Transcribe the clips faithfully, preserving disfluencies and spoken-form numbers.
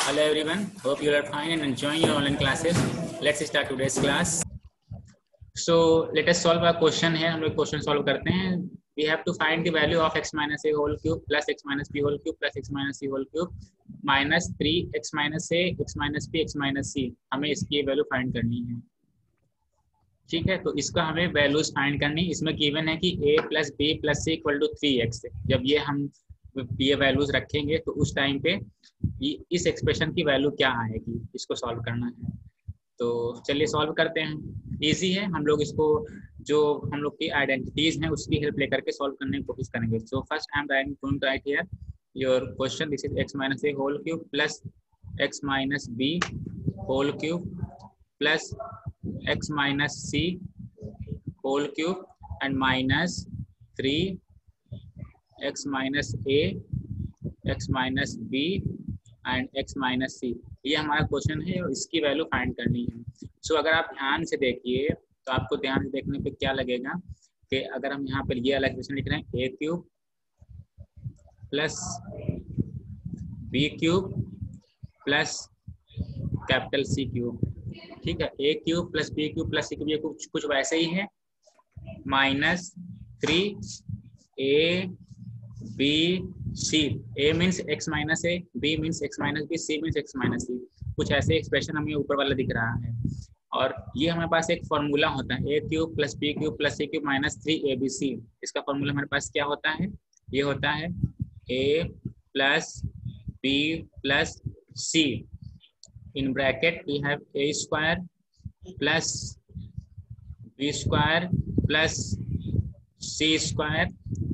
Hello everyone, hope you are fine and enjoying your online classes. Let's start today's class. So let us solve a question है, हम लोग question solve करते हैं. We have to find the value of x minus a whole cube plus x minus b whole cube plus x minus c whole cube minus three x minus a x minus b x minus c. हमें इसकी value find करनी है. ठीक है, तो इसका हमें values find करनी. इसमें गिवन है कि a plus b plus c equal to three x. जब ये हम ये वैल्यूज रखेंगे तो उस टाइम पे इस एक्सप्रेशन की वैल्यू क्या आएगी, इसको सॉल्व करना है. तो चलिए सॉल्व करते हैं. इजी है, हम लोग इसको जो हम लोग की आइडेंटिटीज हैं उसकी हेल्प लेकर के सॉल्व करने की कोशिश करेंगे. So first I am writing going to write here your question. This is x minus a whole cube plus x minus b whole cube plus x minus c whole cube and minus three x minus a, x minus b and x minus c. ये हमारा question है और इसकी value find करनी है. सो so, अगर आप ध्यान से देखिए तो आपको ध्यान से देखने पे क्या लगेगा कि अगर हम यहाँ पर ये वाला एक्सप्रेशन लिख रहे हैं a cube plus b cube plus capital c cube. ठीक है, a cube plus b cube plus c cube, ये कुछ कुछ वैसे ही है. Minus three a B C. A means x minus a, B means x minus b, C means x minus c. कुछ ऐसे एक्सप्रेशन हमें ऊपर वाला दिख रहा है. और ये हमारे पास एक फॉर्मूला होता है a cube plus b cube plus c cube minus three a b c. इसका फॉर्मूला हमारे पास क्या होता है? ये होता है a plus b plus c. In bracket we have a square plus b square plus c square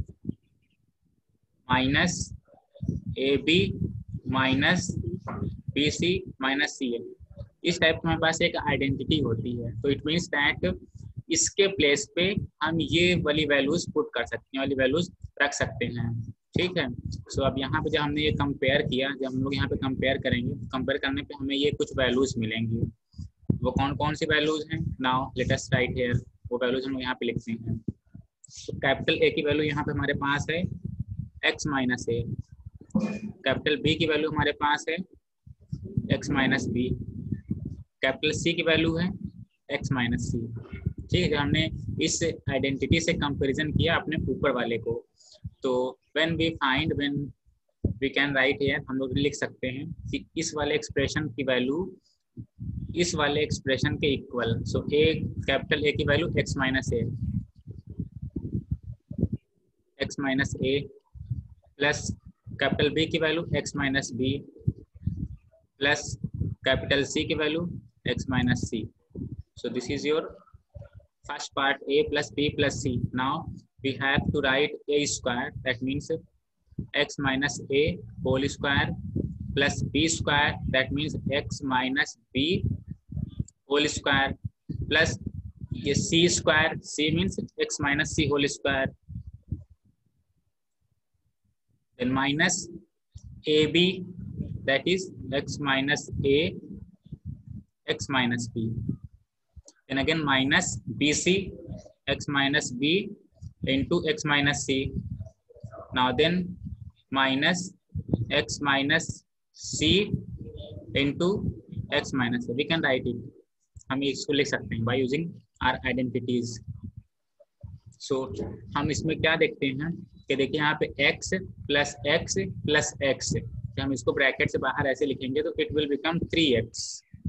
minus a b minus b c minus c a. इस type के हमारे पास एक आइडेंटिटी होती है. तो इट मीन्स दैट इसके place पे हम ये वाली वैल्यूज पुट कर सकते हैं, वाली वैल्यूज रख सकते हैं. ठीक है. सो so, अब यहाँ पे जब हमने ये कंपेयर किया, जब हम लोग यहाँ पे कंपेयर करेंगे, कंपेयर करने पे हमें ये कुछ वैल्यूज मिलेंगी. वो कौन कौन सी वैल्यूज हैं? Now let us write here. वो वैल्यूज हम यहाँ पे लिखते हैं. तो कैपिटल ए की वैल्यू यहाँ पे हमारे पास है x minus a. Capital B की वैल्यू हमारे पास है x minus b. Capital C की वैल्यू है x माइनस सी. ठीक है, हमने इस आइडेंटिटी से कंपैरिजन किया अपने ऊपर वाले को. तो when we find when we can write here, हम लोग लिख सकते हैं कि इस वाले एक्सप्रेशन की वैल्यू इस वाले एक्सप्रेशन के equal. So a capital A की value x minus a x minus a plus capital B की value x minus b plus capital C की value x minus c. So this is your first part a plus b plus c. Now we have to write a square, that means x minus a whole square plus b square, that means x minus b whole square plus ये c square, c means x minus c whole square, then minus ab, that is x minus a x minus b, then again minus bc x minus b into x minus c. Now then minus x minus c into x minus a. We can write it. हम इसको लिख सकते हैं by using our identities. So हम इसमें क्या देखते हैं कि देखिए यहाँ पे x plus x plus x, जब हम इसको ब्रैकेट से बाहर ऐसे लिखेंगे तो it will become three x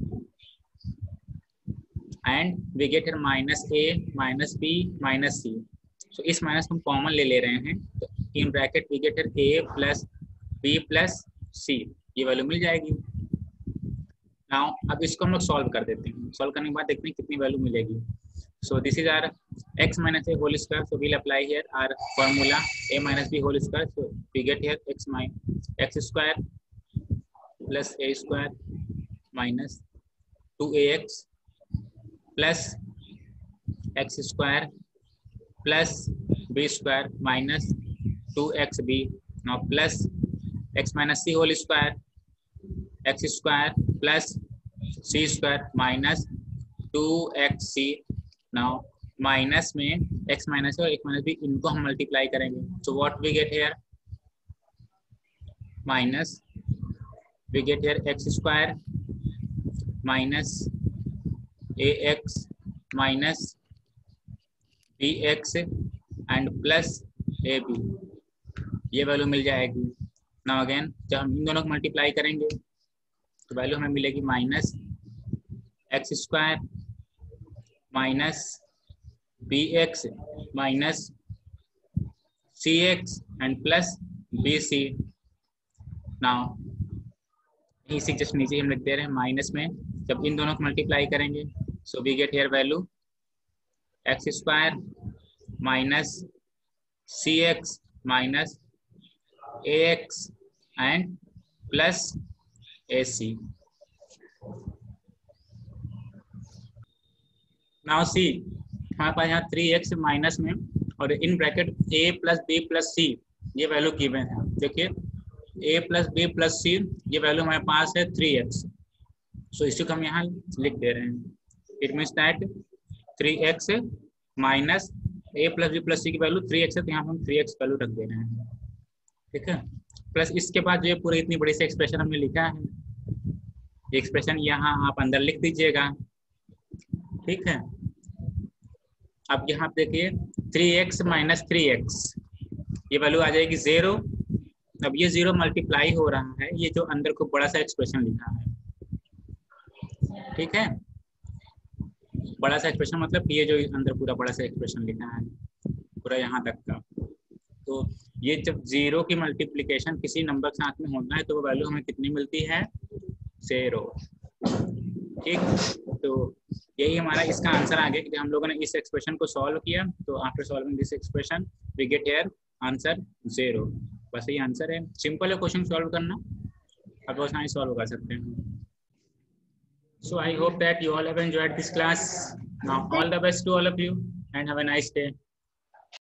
and we get here minus a minus b minus c. So इस माइनस हम कॉमन ले ले रहे हैं, तो in bracket we get here a plus b plus c. ये वैल्यू मिल जाएगी. नाउ अब इसको हम लोग सॉल्व कर देते हैं. सॉल्व करने के बाद देखते हैं कितनी वैल्यू मिलेगी. So this is our x minus a whole square. So we'll apply here our formula a minus b whole square. So we get here x minus x square plus a square minus two a x plus x square plus b square minus two x b. Now plus x minus c whole square x square plus c square minus two x c. Now minus में x minus और x minus भी, इनको हम multiply करेंगे. So what we get here minus we get here x square minus ax minus bx and plus ab, ये value मिल जाएगी। Now again जब हम इन दोनों को मल्टीप्लाई करेंगे तो वैल्यू हमें मिलेगी minus x square minus b x minus c x and plus b c. Now इसी जस्ट नीचे हम लिख दे रहे हैं माइनस में, जब इन दोनों को मल्टीप्लाई करेंगे so we get here value x square minus c x minus a x and plus a c. Now see हमारे पास यहाँ थ्री एक्स माइनस में और in bracket a plus b plus c ये वैल्यू गिवन है। देखिए a plus b plus c ये value हमारे पास है थ्री एक्स, सो इसको हम यहाँ लिख दे रहे हैं। It means that three x minus a plus b plus c की वैल्यू थ्री एक्स है, तो यहाँ हम थ्री एक्स वैल्यू रख दे रहे हैं। ठीक है, प्लस इसके बाद जो ये पूरी इतनी बड़ी सी एक्सप्रेशन हमने लिखा है, ये एक्सप्रेशन यहाँ आप अंदर लिख दीजिएगा। ठीक है, अब यहाँ देखिए three x minus three x ये वैल्यू आ जाएगी जीरो। अब ये जीरो मल्टीप्लाई हो रहा है, ये जो अंदर को बड़ा सा एक्सप्रेशन लिखा है। ठीक है, बड़ा सा एक्सप्रेशन मतलब ये जो अंदर पूरा बड़ा सा एक्सप्रेशन लिखा है पूरा यहाँ तक का, तो ये जब जीरो की मल्टीप्लिकेशन किसी नंबर के साथ में होता है तो वो वैल्यू हमें कितनी मिलती है, जीरो। ठीक, तो यही हमारा इसका आंसर आ गया कि हम लोगों ने इस एक्सप्रेशन को सॉल्व किया, तो after solving this expression we get here answer zero. बस ये आंसर है, सिंपल है क्वेश्चन सॉल्व करना, आप बहुत आसानी सॉल्व कर सकते हैं। So I hope that you all have enjoyed this class. Now all the best to all of you and have a nice day.